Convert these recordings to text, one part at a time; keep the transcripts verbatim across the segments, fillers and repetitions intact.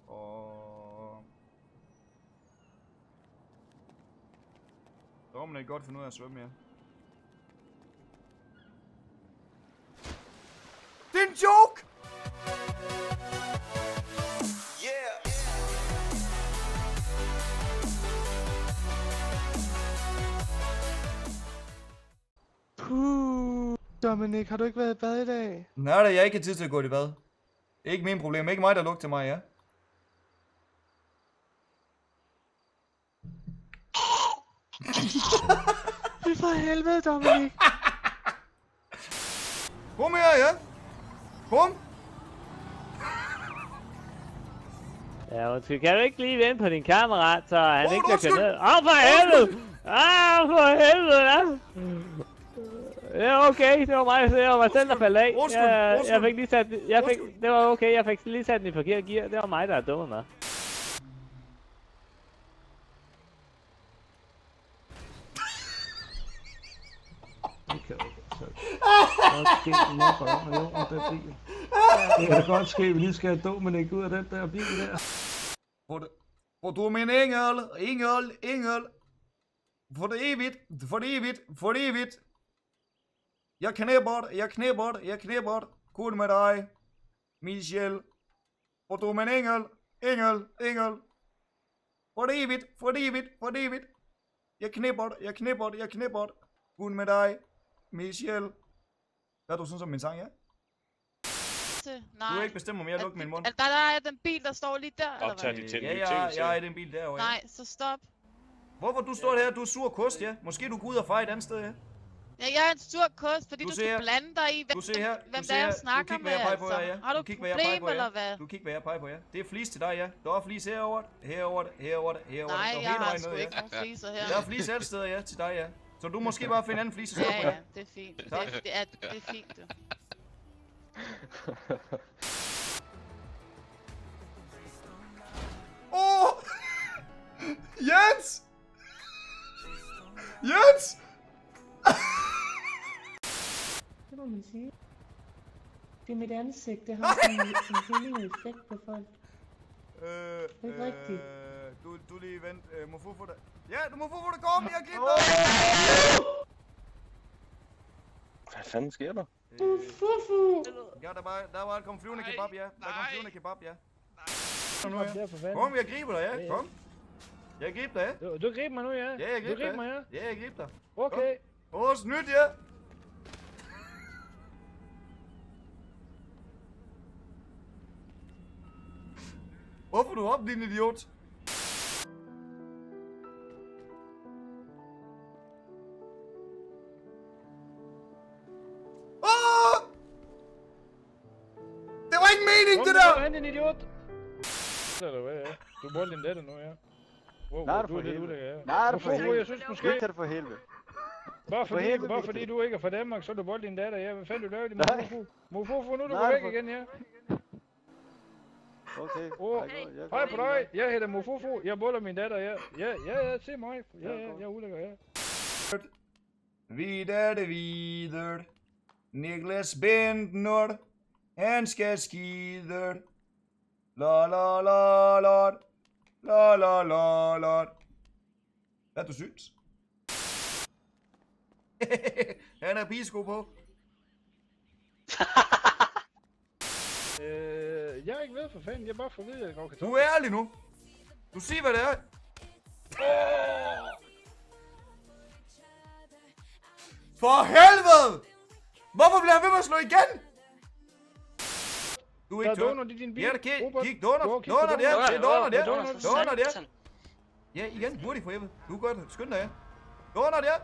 Og... Så må man ikke godt finde ud af at svømme, ja. Det er en joke! Yeah! Puh, Dominik, har du ikke været i bad i dag? Nej da, jeg ikke har tid til at gå i bad. Ikke min problem, ikke mig der lugter mig, ja. Fy for helvede, Dominik. Kom her, ja. Kom. Ja, undskyld, kan du ikke lige vente på din kammerat, så han Oh, ikke kan undskyld. køre ned? Åh, for helvede! Ah, for helvede, ja! Ja, okay, det var mig, det var mig selv, der faldt af. Undskyld, Jeg, undskyld. jeg fik lige sat, jeg fik, Undskyld. det var okay, jeg fik lige sat den i forkert gear. Det var mig, der er dummet mig. Det kan jo ikke, altså. Godt ske, hvorfor er jo om den bil. Det kan godt ske, at vi lige skal have Dominik ud af den der bil der. For, det, for du er min engel, engel, engel. For det evigt, for det evigt, for det evigt. Jeg knæber det, jeg knæber det, jeg knæber det. Kun med dig, Michel. For du er min engel, engel, engel. For det evigt, for det evigt, for det evigt. Jeg knæber det, jeg knæber det, jeg knæber det. Kun med dig, Michel. Hvad er du sådan som min sang, ja? Nej. Du er ikke bestemt, om jeg lukker min mund. Der, der er den bil, der står lige der, eller Optager hvad? de til Ja, en ny jeg, jeg, tv-serie? jeg er i den bil derovre, ja. Nej, så stop. Hvorfor du står her? Du er sur kost, ja? Måske du går ud og fejre et andet sted, ja? Ja, jeg er en sur kost, fordi Du du, ser- skal blande dig i, hvem, Du ser her, hvem du der ser er, her. jeg Du snakker kig, med, hvad jeg peger på altså. her, ja. Har du kig, et hvad jeg peger problem, på, ja. eller hvad? Du kig, hvad jeg peger på, ja. Det er flis til dig, ja. Der er flis herover, herover, herover, herover. Nej, der er jeg hele har vejen sgu ned, ikke ja. nogen fliser her. Der er flis alle steder, ja, til dig, ja. Så du måske bare finde en anden flis at stå Ja, på, ja, det er fint. Det, Tak. det, er, det er fint, du. Åh! Oh! Jens! Jens! Det må man sige. Det er mit ansigt, det har sådan en, en helende effekt på folk. Øh, Ikke rigtigt. øh, du, du lige vent, øh, må få for dig. Ja, du må få for dig, kom, jeg giver dig! Hvad fanden sker der? Øh, Fufu! ja, der var, der var kommet flyvende kebab, ja. Der kom flyvende kebab, ja. Kom nu, Kom ja. der for fanden. Kom, jeg griber dig, ja. Kom. Jeg griber dig, ja. Du, du griber mig nu, ja? Ja, jeg Du griber griber dig. mig, ja? Ja, jeg griber dig. Okay. Åh, snydt, ja. Hvorfor er du op, din idiot? Åh! Det var ikke meningen, det der! Kom, du er en idiot. Eller hvad, ja? Du bolder din datter nu, ja? Wow, Nej, wow, det du for er lidt helvede. ulækker, ja. Nej, det Hvorfor, for hvor helvede. jeg synes måske... Victor, det for helvede. Bare For fordi, helvede, bare Victor. fordi du ikke er fra Danmark, så er du boldt din datter, ja. Hvad fanden du laver i din Nej. Mofufu? Mofufu, nu er du Nej, gået væk for- igen, ja. Okay. Åh, jeg går- jeg hej går på ind. dig. Jeg hedder Mofufu. Jeg boller min datter, ja. Ja, ja, ja, se mig. Ja, ja, jeg er ulækker, ja. Videre, videre. Niklas Bentner. Han skal skide. La la la la. La la la la. Hvad du synes? Han har pigesko på. Øh, jeg er ikke ved for fanden. Jeg er bare for vidt, at jeg går Du er ærlig nu. Du siger, hvad det er. For helvede! Hvorfor bliver han ved med at slå igen? Du er Der ikke er tør. donut i din bil. Ja, det kig, Robert, kig, donut, gå og kig på donut, ja, donut. det er donut, ja, Donut. donut, ja. Ja, igen, hurtigt for helvede. Du er godt, skynd dig, ja. Donut, ja.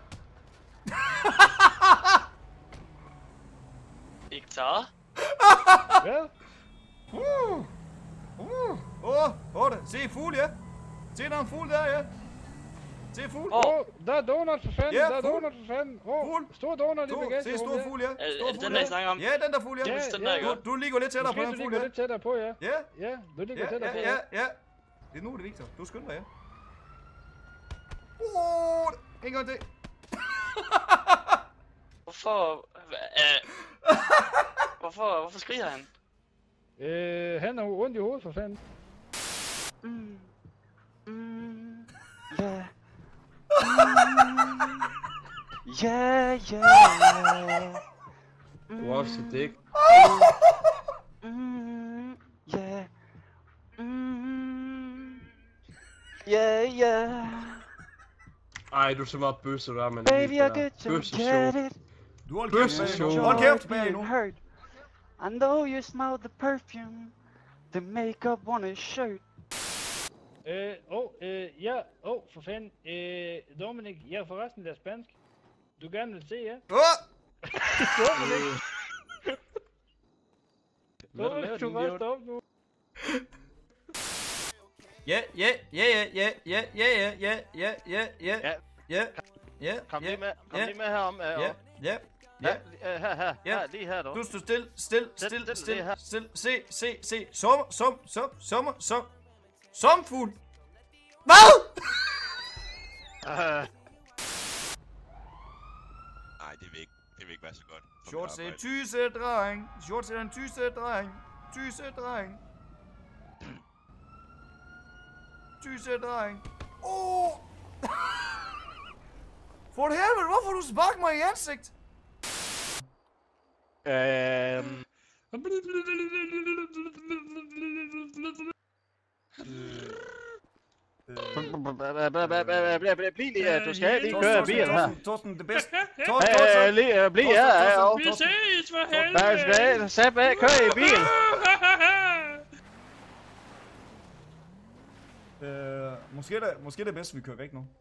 Victor? Ja. Uh, uh, åh, åh, da. Se fugl, ja. Se, der er en fugl der, ja. Se fugl. Åh, oh, der er donut for fanden. Ja, Der er fugl. donut for fanden. Åh, Fugl. stor donut i To, bagagerummet. se, stor fugl, ja. Er, Stor er det fugl, den, der I ja. snakker om? Ja, den der fugl, ja. Hvis den der, ja. ikke? Du, du ligger lidt tættere på Måske den du lige fugl, går ja. lidt tættere på, ja. Ja, Ja, du ligger ja, tættere på, ja, ja. ja, ja. Det er nu, det er Victor. Du skynder dig, ja. Uh, en gang til. Hvorfor... Øh, hvorfor, hvorfor skriger han? Øh, han har jo ondt i hovedet for fanden. Mm. Mm. Yeah. Mm. Yeah, yeah. Du har også dæk. Mm. Yeah. Mm. Yeah, yeah. Ej, du er så meget bøsse, du er, men Baby, I get you, bøsse get show. it. Du hold Bøsse kæft show. tilbage nu. Hold kæft tilbage nu. Hurt. I know you smell the perfume, the makeup on his shirt. Øh, åh, oh, øh, ja, åh, oh, for fanden. Øh, Dominik, jeg er forresten lærer spansk. Du gerne vil se, ja? Åh! Dominik! Hvad er der Dominik, du lavet, må idiot? stoppe nu. Ja, ja, ja, ja, ja, ja, ja, ja, ja, ja, ja, Ja. ja, ja, Kom ja, lige med, kom ja, lige med herom. Øh, ja, ja. ja, Ja, ja. øh, her, her, Ja. her, lige her, du. Du står still, still, Stil- still, stil still, lige her. still, se, se, se, sommer, som, som, sommer, som, sommerfugl. Hvad? Øh, Nej, det vil ikke, det vil ikke være så godt. for Short mit sagde arbejde. tyse dreng. Short sagde en tyse dreng. Tyse dreng. Tyse dreng. Åh! For helvede, hvorfor du sparker mig i ansigt? Øhm... Bliv lige her, du skal lige køre bilen her. Torsten, Torsten, det bedste. Torsten, Øh, Torsten. lige, bliv her, ja, og... Vi ses for Nej, skal sæt bag, kør i bilen. Øh, måske er det, måske er det bedst, at vi kører væk nu.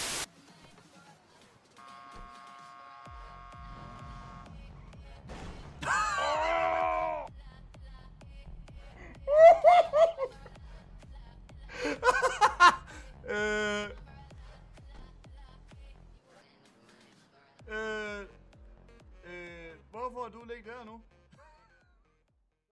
øh, øh, øh, hvorfor er du ligget her nu?